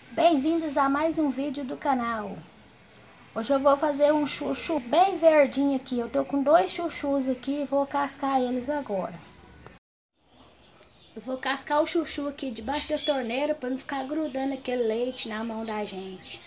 Bem-vindos a mais um vídeo do canal. Hoje eu vou fazer um chuchu bem verdinho aqui. Eu tô com dois chuchus aqui e vou cascar eles agora. Eu vou cascar o chuchu aqui debaixo da torneira para não ficar grudando aquele leite na mão da gente.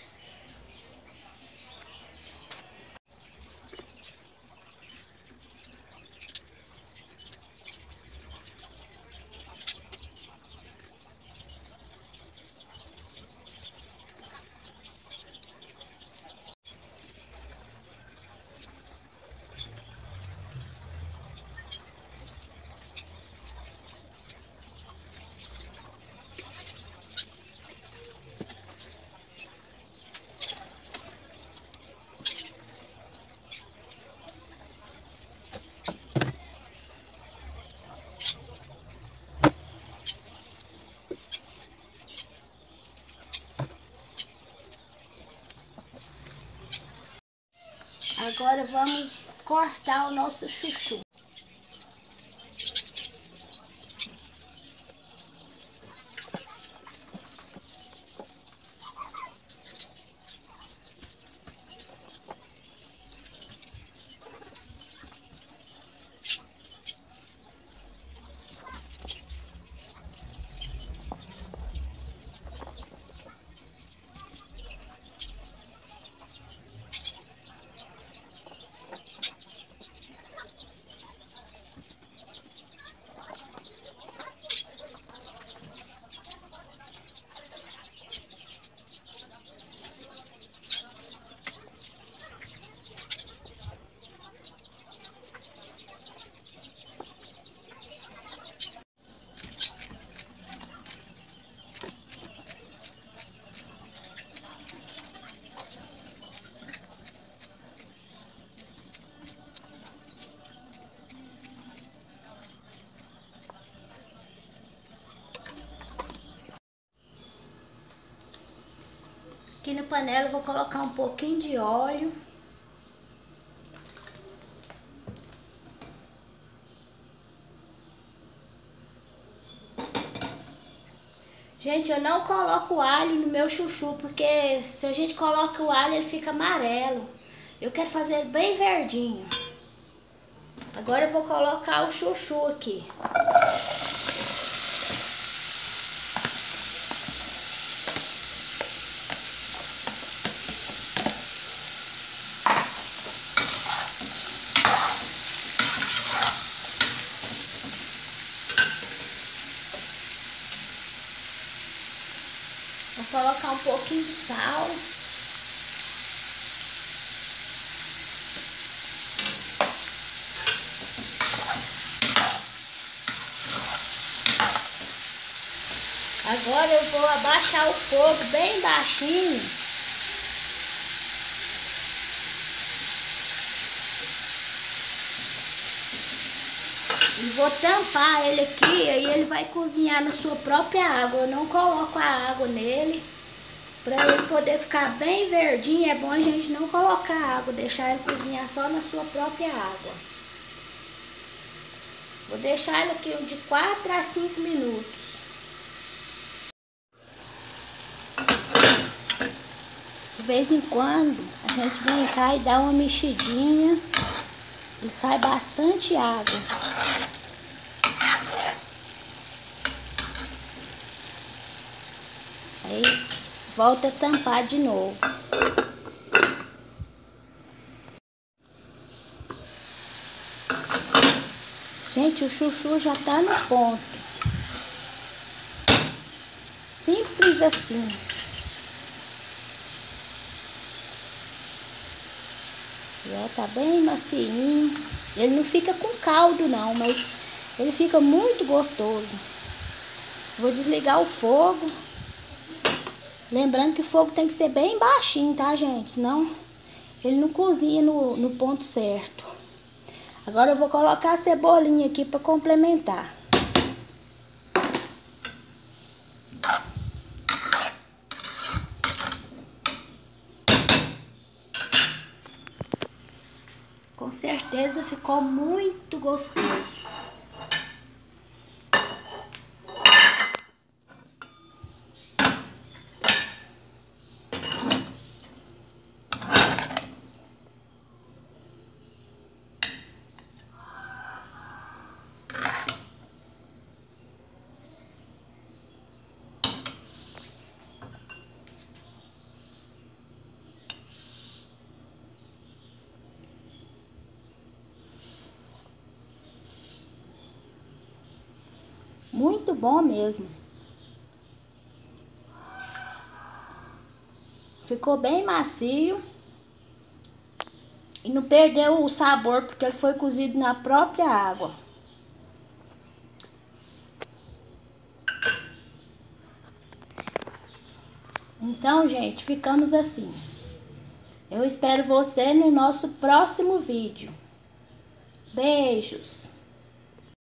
Agora vamos cortar o nosso chuchu. Aqui na panela eu vou colocar um pouquinho de óleo. Gente, eu não coloco alho no meu chuchu, porque se a gente coloca o alho ele fica amarelo. Eu quero fazer ele bem verdinho. Agora eu vou colocar o chuchu aqui. Vou colocar um pouquinho de sal. Agora eu vou abaixar o fogo bem baixinho. E vou tampar ele aqui, aí ele vai cozinhar na sua própria água. Eu não coloco a água nele. Para ele poder ficar bem verdinho, é bom a gente não colocar água, deixar ele cozinhar só na sua própria água. Vou deixar ele aqui de 4 a 5 minutos. De vez em quando, a gente vem cá e dá uma mexidinha e sai bastante água. Aí, volta a tampar de novo. Gente, o chuchu já tá no ponto. Simples assim. Já tá bem macinho. Ele não fica com caldo não, mas ele fica muito gostoso. Vou desligar o fogo. Lembrando que o fogo tem que ser bem baixinho, tá, gente? Senão ele não cozinha no ponto certo. Agora eu vou colocar a cebolinha aqui para complementar. Com certeza ficou muito gostoso. Muito bom mesmo. Ficou bem macio. E não perdeu o sabor porque ele foi cozido na própria água. Então, gente, ficamos assim. Eu espero você no nosso próximo vídeo. Beijos!